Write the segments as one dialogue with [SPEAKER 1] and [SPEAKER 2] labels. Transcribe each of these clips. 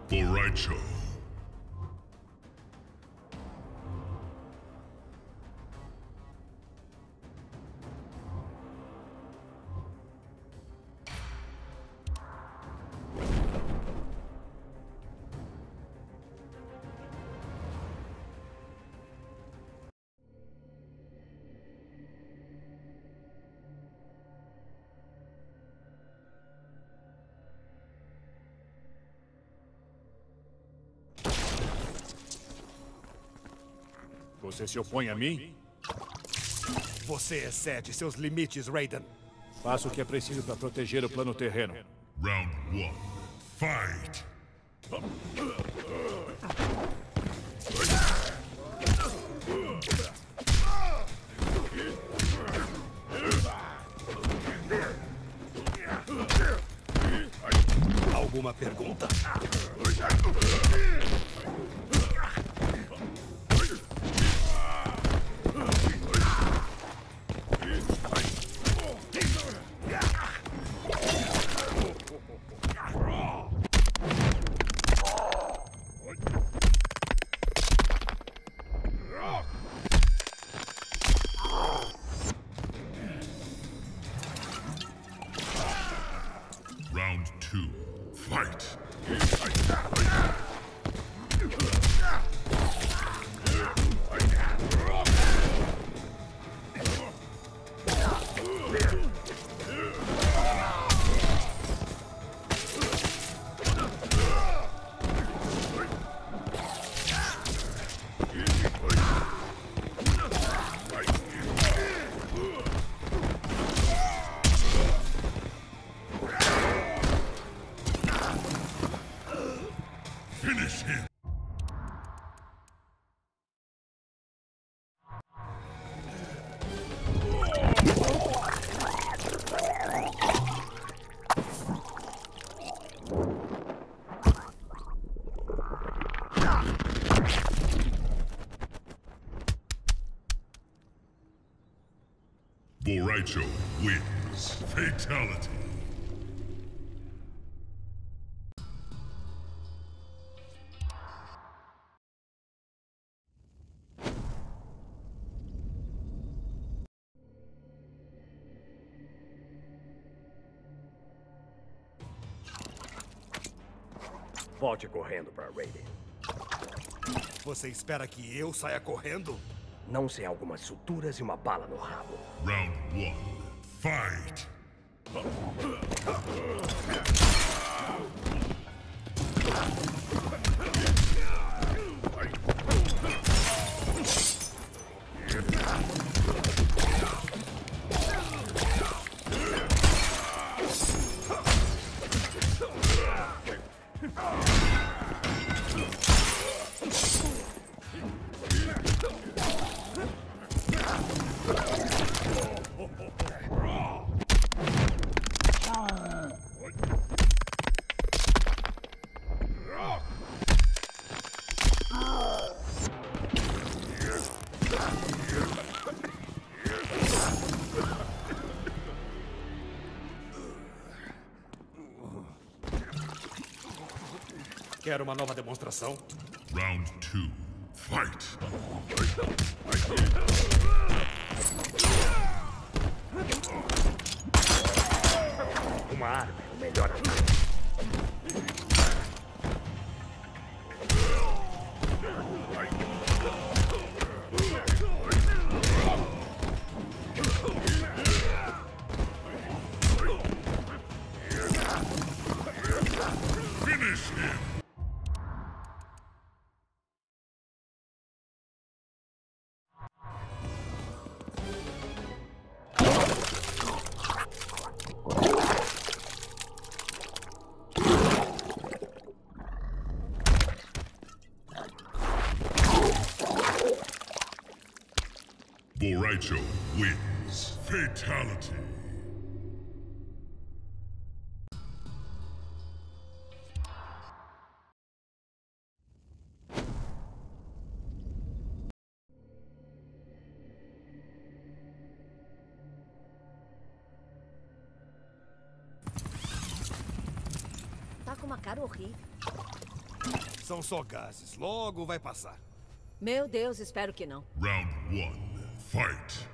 [SPEAKER 1] Boraicho.
[SPEAKER 2] Você se opõe a mim?
[SPEAKER 3] Você excede seus limites, Raiden.
[SPEAKER 2] Faço o que é preciso para proteger o plano terreno.
[SPEAKER 1] Round 1. Fight!
[SPEAKER 3] Alguma pergunta?
[SPEAKER 1] Round 2. Fight! Finish him! Boraicho wins. Fatality.
[SPEAKER 4] Volte correndo para Raiden.
[SPEAKER 3] Você espera que eu saia correndo?
[SPEAKER 4] Não sem algumas suturas e uma bala no rabo.
[SPEAKER 1] Round 1. Fight!
[SPEAKER 3] Quer uma nova demonstração?
[SPEAKER 1] Round 2. Fight!
[SPEAKER 4] Uma arma é o melhor ataque.
[SPEAKER 1] Finish him! Boraicho wins. Fatality.
[SPEAKER 5] Tá com uma cara horrível.
[SPEAKER 3] São só gases. Logo vai passar.
[SPEAKER 5] Meu Deus, espero que não.
[SPEAKER 1] Round 1. Fight.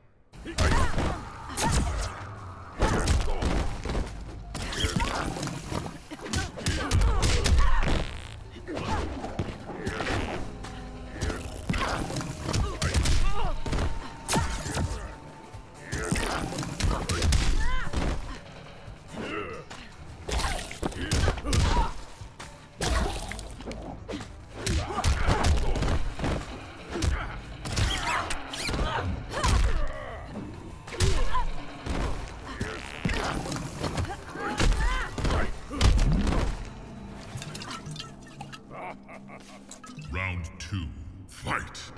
[SPEAKER 1] Round 2. Fight.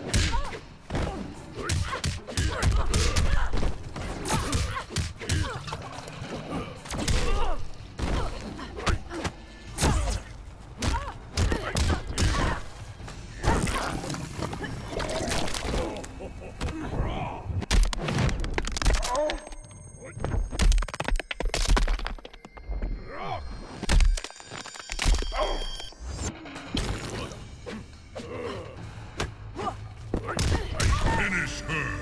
[SPEAKER 1] Finish her.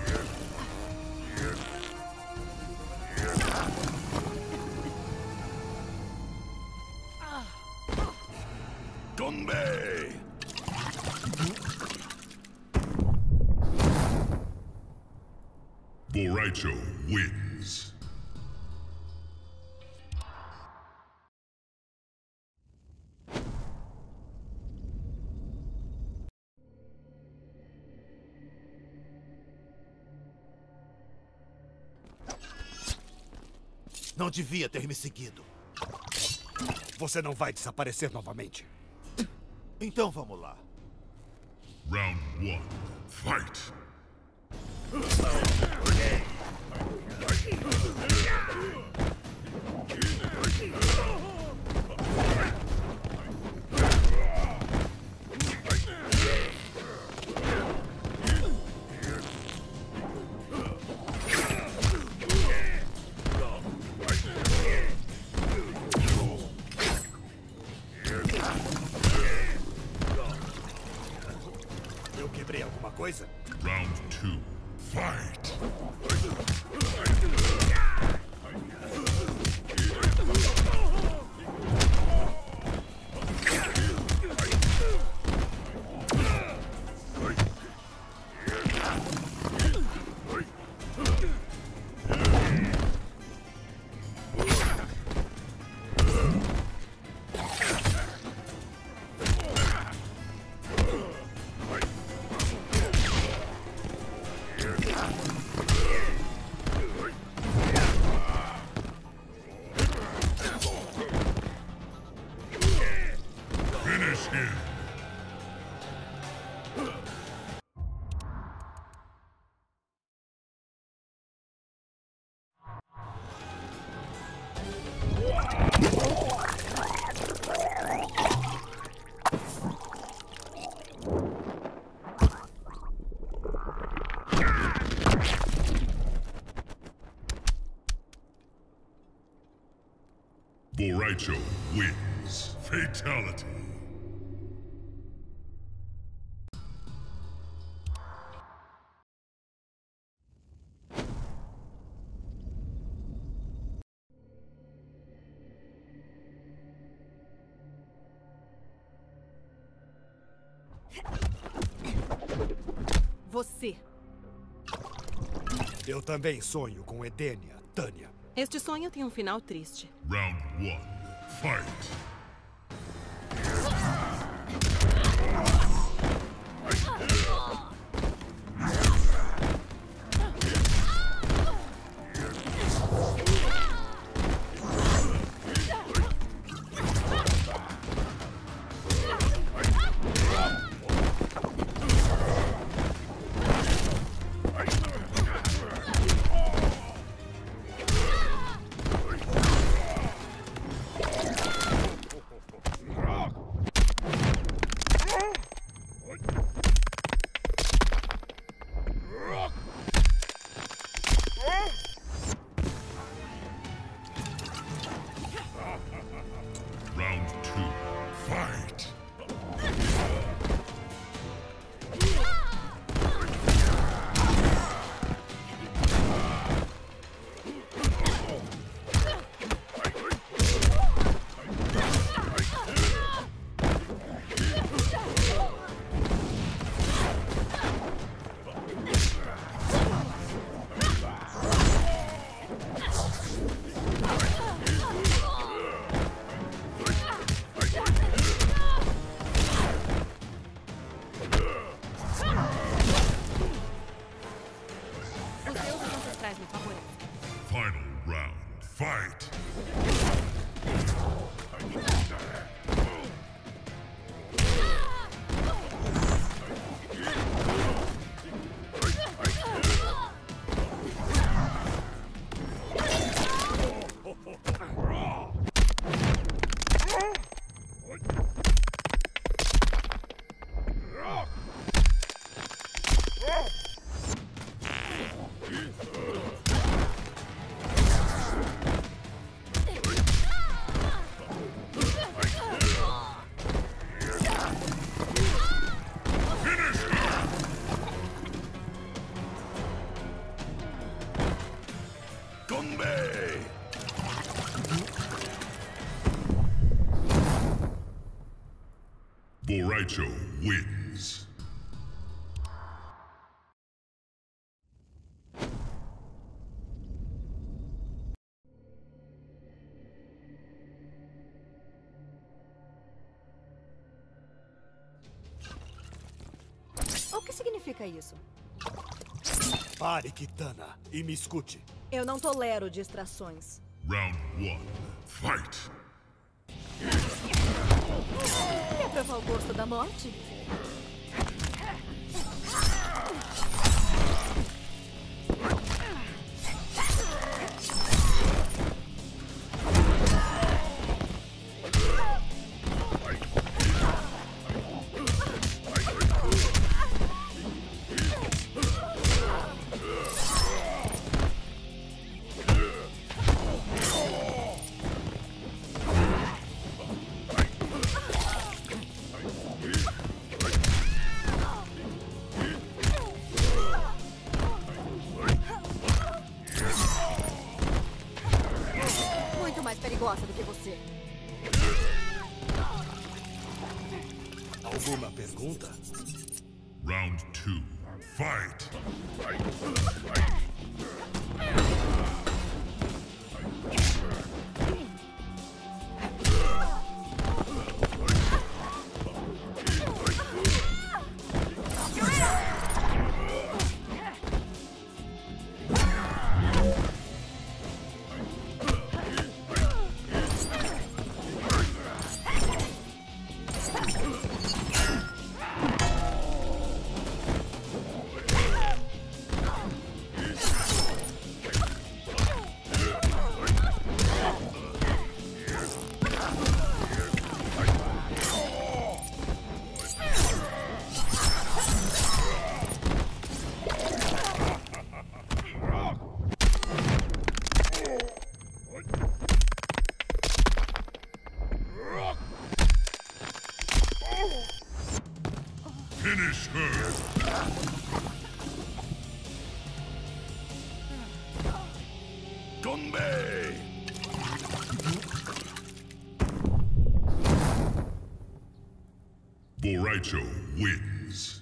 [SPEAKER 1] Gumbe. Boraicho wins.
[SPEAKER 3] Não devia ter me seguido. Você não vai desaparecer novamente. Então vamos lá.
[SPEAKER 1] Round 1. Fight.
[SPEAKER 3] Eu quebrei alguma coisa?
[SPEAKER 1] Round 2. Fight. Finish him. Boraicho wins. Fatality.
[SPEAKER 5] Você.
[SPEAKER 3] Eu também sonho com Edenia, Tânia.
[SPEAKER 6] Este sonho tem um final triste.
[SPEAKER 1] Round 1. Fight. Fight! Boraicho wins.
[SPEAKER 5] O que significa isso?
[SPEAKER 3] Pare, Kitana, e me escute.
[SPEAKER 5] Eu não tolero distrações.
[SPEAKER 1] Round 1. Fight!
[SPEAKER 5] Quer provar o gosto da morte? Mais perigosa do que você.
[SPEAKER 3] Alguma pergunta?
[SPEAKER 1] Round 2. Fight! Finish her! Gonbei! Boraicho wins.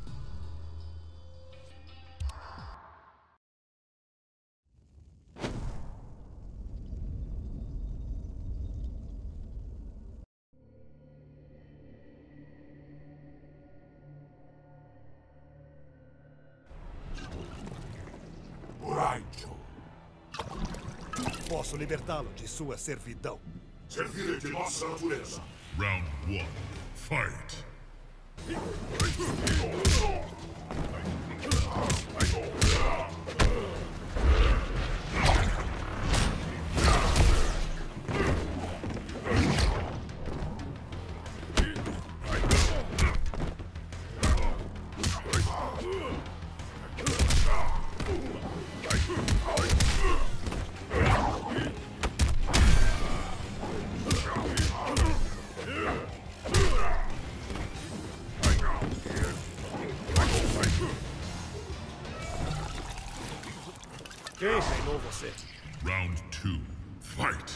[SPEAKER 3] Posso libertá-lo de sua servidão.
[SPEAKER 1] Servirei de nossa natureza. Round 1. Fight!
[SPEAKER 3] Quem treinou você?
[SPEAKER 1] Round 2. Fight!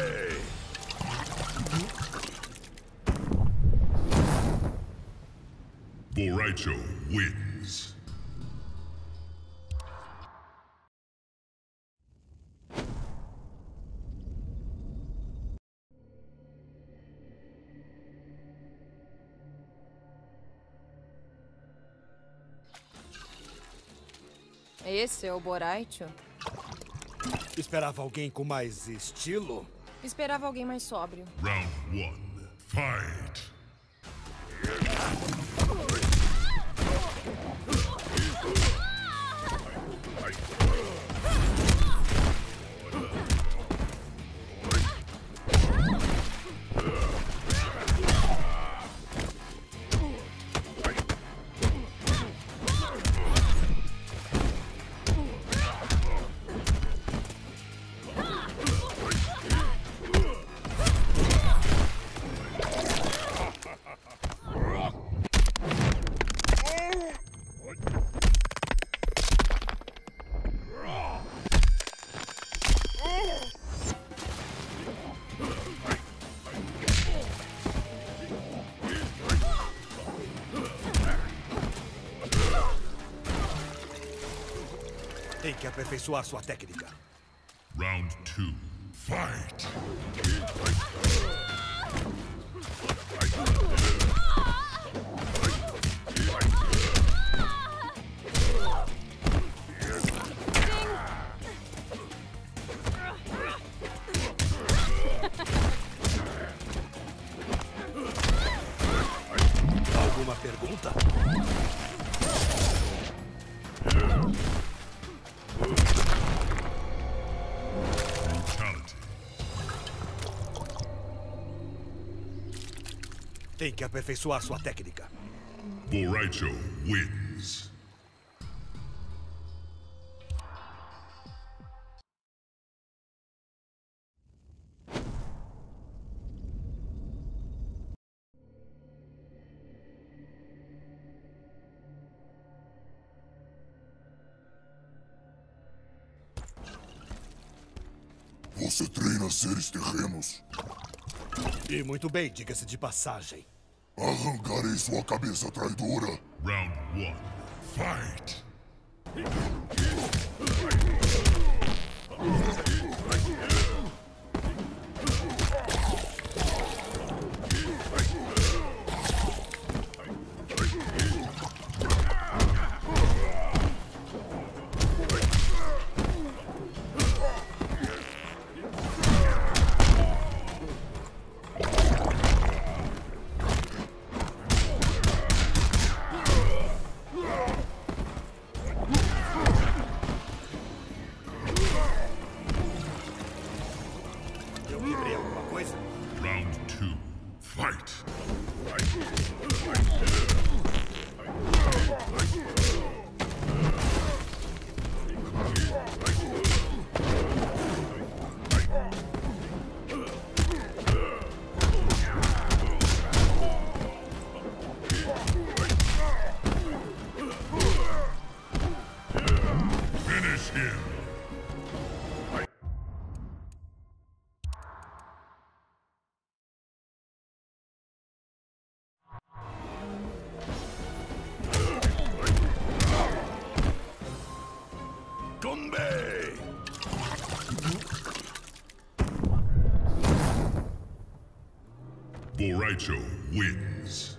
[SPEAKER 1] Boraicho wins.
[SPEAKER 7] Esse é o Boraicho?
[SPEAKER 3] Esperava alguém com mais estilo?
[SPEAKER 7] Esperava alguém mais sóbrio.
[SPEAKER 1] Round 1. Fight.
[SPEAKER 3] Tem que aperfeiçoar sua técnica.
[SPEAKER 1] Round 2. Fight.
[SPEAKER 3] Alguma pergunta?
[SPEAKER 1] Brutality.
[SPEAKER 3] Tem que aperfeiçoar sua técnica.
[SPEAKER 1] Boraicho wins.
[SPEAKER 8] Você treina seres terrenos?
[SPEAKER 3] E muito bem, diga-se de passagem.
[SPEAKER 8] Arrancarei sua cabeça, traidora.
[SPEAKER 1] Round 1. Fight.
[SPEAKER 3] Eu quebrei alguma coisa?
[SPEAKER 1] Round 2. Fight. Finish him. Gunbei! Boraicho wins.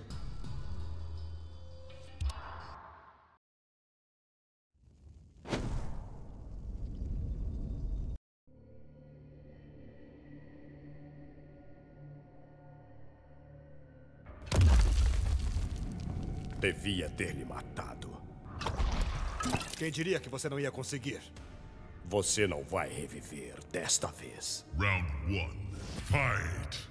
[SPEAKER 3] Devia ter lhe matado. Quem diria que você não ia conseguir?
[SPEAKER 9] Você não vai reviver desta vez.
[SPEAKER 1] Round 1. Fight.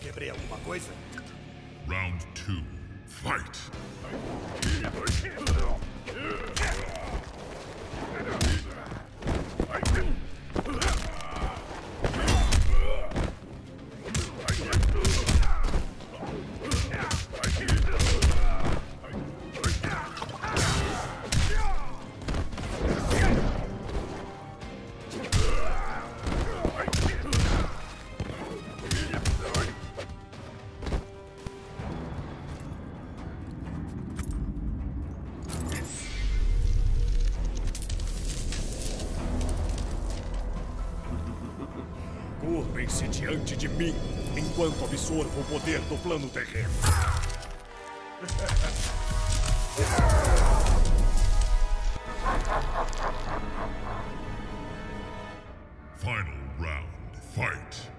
[SPEAKER 3] quebrei alguma coisa?
[SPEAKER 1] Round 2. Fight!
[SPEAKER 9] Curvem-se diante de mim, enquanto absorvo o poder do plano terreno.
[SPEAKER 1] Final round. Fight!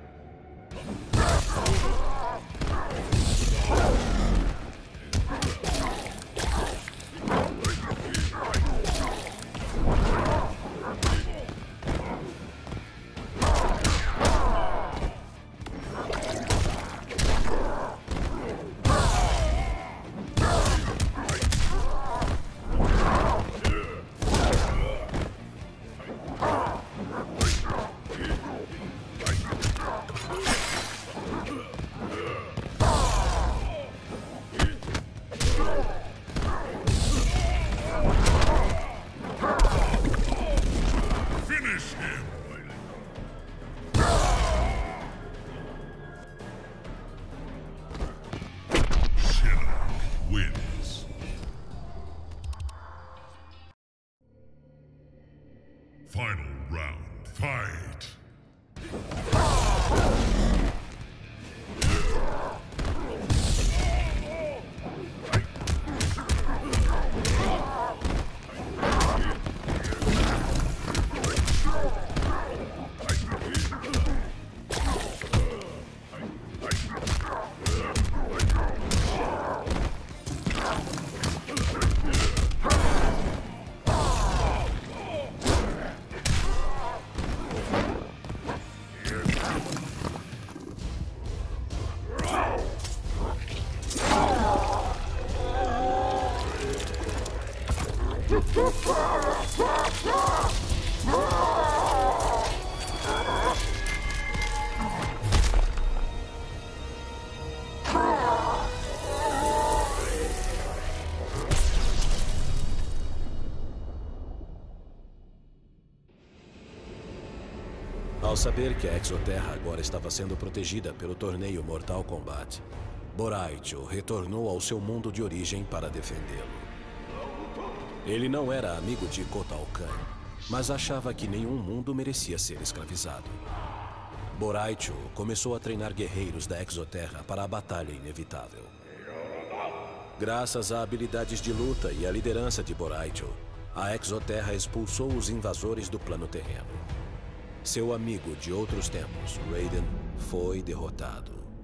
[SPEAKER 1] Finish him! Shinnok wins. Final round. Fight!
[SPEAKER 10] Ao saber que a Exoterra agora estava sendo protegida pelo torneio Mortal Kombat, Boraicho retornou ao seu mundo de origem para defendê-lo. Ele não era amigo de Kotal Kahn, mas achava que nenhum mundo merecia ser escravizado. Boraicho começou a treinar guerreiros da Exoterra para a batalha inevitável. Graças a habilidades de luta e à liderança de Boraicho, a Exoterra expulsou os invasores do plano terreno. Seu amigo de outros tempos, Raiden, foi derrotado.